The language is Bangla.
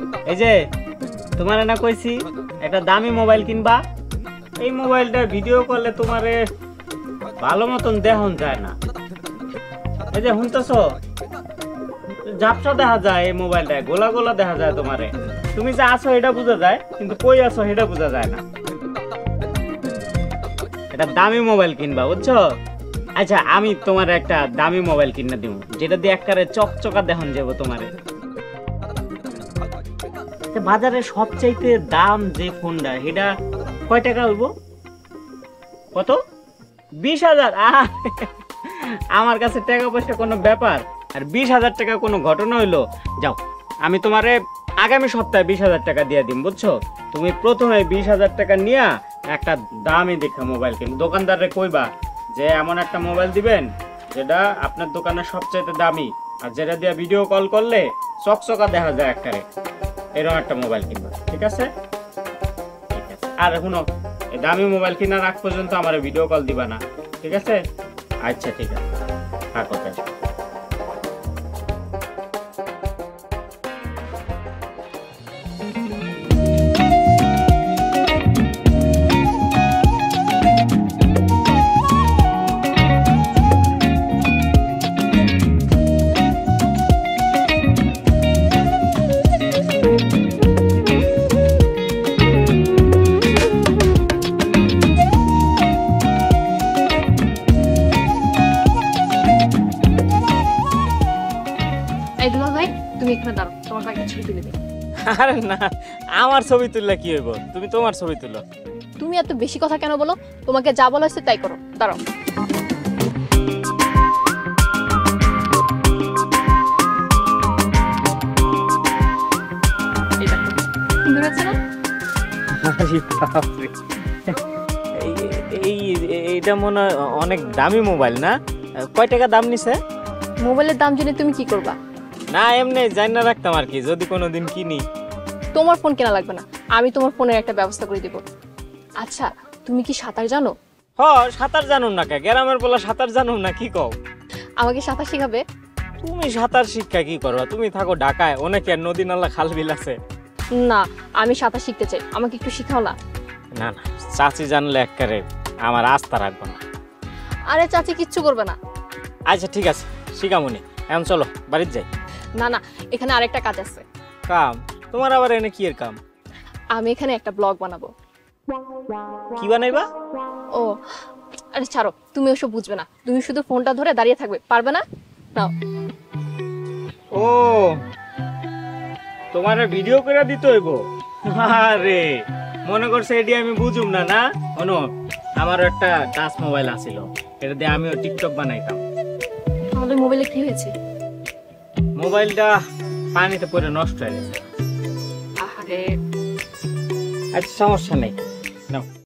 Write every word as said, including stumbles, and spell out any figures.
এই যে তোমার না কইছি একটা দামি মোবাইল কিনবা, এই মোবাইলটা ভিডিও করলে তোমারে ভালো মতন দেখন যায় না। এই যে শুনতেছো, ঝাপসা দেখা যায় এই মোবাইলটায়, গোলা গোলা দেখা যায় তোমারে। তুমি যে আছো এটা বোঝা যায়, কিন্তু কই আছো এটা বোঝা যায় না। এটা দামি মোবাইল কিনবা, বুঝছো? আচ্ছা আমি তোমার একটা দামি মোবাইল কিনে দিব, যেটা দিয়ে একবারে চকচকা দেখন যাব তোমারে। বাজারে সবচাইতে দাম যে ফোনটা, এটা কয় টাকা হইব? কত? বিশ হাজার? আমার কাছে টাকা পয়সা কোনো ব্যাপার, আর বিশ হাজার টাকা কোনো ঘটনা হইলো? যাও, আমি তোমারে আগামী সপ্তাহে বিশ হাজার টাকা দিয়ে দিম, বুঝছো? তুমি প্রথমে বিশ হাজার টাকা নিয়ে একটা দামি দেখা মোবাইল কিন। দোকানদারে কইবা যে এমন একটা মোবাইল দিবেন যেটা আপনার দোকানের সবচাইতে দামি, আর যেটা দিয়ে ভিডিও কল করলে চকচকা দেখা যায় একবারে, এরকম একটা মোবাইল কিনবা, ঠিক আছে? ঠিক আছে। আর শুনো, এই দামি মোবাইল কেনার আগ পর্যন্ত আমার ভিডিও কল দিবা না, ঠিক আছে? আচ্ছা ঠিক আছে, থাকো তাই। আরে না, আমার ছবি তুললে কি হইব? তুমি তোমার ছবি তুলো। তুমি এত বেশি কথা কেন বলো? তোমাকে যা বলা হচ্ছে তাই করো। দাঁড়াও। এইটা মনে হয় অনেক দামি মোবাইল না? কয় টাকা দাম নিছে? মোবাইলের দাম জেনে তুমি কি করবা? না এমনি জানি না রাখতাম আর কি, যদি কোনোদিন কিনি। তোমার ফোন কেনা লাগবে না, আমি তোমার ফোনের একটা ব্যবস্থা করে দিব। আচ্ছা তুমি কি সাঁতার জানো? হ, সাঁতার জানো না কে? গ্রামের বলা সাঁতার জানো না, কি কও? আমাকে সাঁতার শিখাবে? তুমি সাঁতার শিক্ষা কি করবা? তুমি থাকো ঢাকায়, অনেক নদী নালা খাল বিল আছে। না, আমি সাঁতার শিখতে চাই, আমাকে একটু শিখাও না। না না, চাচি জানলে একবারে আমার আস্থা রাখবো না। আরে চাচি কিচ্ছু করবে না। আচ্ছা ঠিক আছে, শিখামুনি। এখন চলো বাড়িতে যাই। না না, এখানে আরেকটা কাজ আছে। কাম? তোমার আবার এনে কি এর কাম? আমি এখানে একটা ব্লগ বানাবো। কি বানাইবা? ও আরে ছাড়ো, তুমি ওসব বুঝবে না। তুমি শুধু ফোনটা ধরে দাঁড়িয়ে থাকবে, পারবে না? নাও। ও, তোমার ভিডিও করে দিতে হইব? আরে মনে করছে এটি আমি বুঝুম না? না শোনো, আমার একটা টাচ মোবাইল আছিল, এটা দিয়ে আমিও টিকটক বানাইতাম। আমাদের মোবাইলে কি হয়েছে? মোবাইলটা পানিতে পড়ে নষ্ট হয়ে গেছে। আরে আচ্ছা সমস্যা নেই, নাও।